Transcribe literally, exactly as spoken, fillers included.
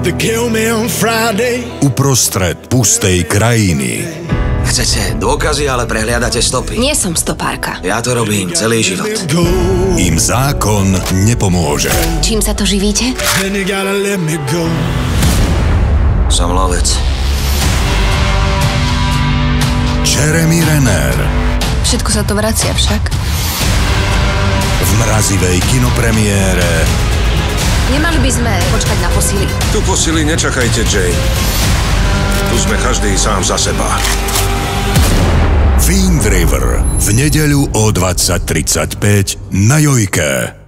Uprostred pustej krajiny. Chcete dôkazy, ale prehliadate stopy. Nie som stopárka. Ja to robím celý život. Im zákon nepomôže. Čím sa to živíte? Som lovec. Jeremy Renner. Všetko sa to vracia však. V mrazivej kinopremiére. Nemali by sme počkať na posily. Tu posily nečakajte, Jay. Tu sme každý sám za seba. Wind River v nedeľu o dvadsať tridsaťpäť na Jojke.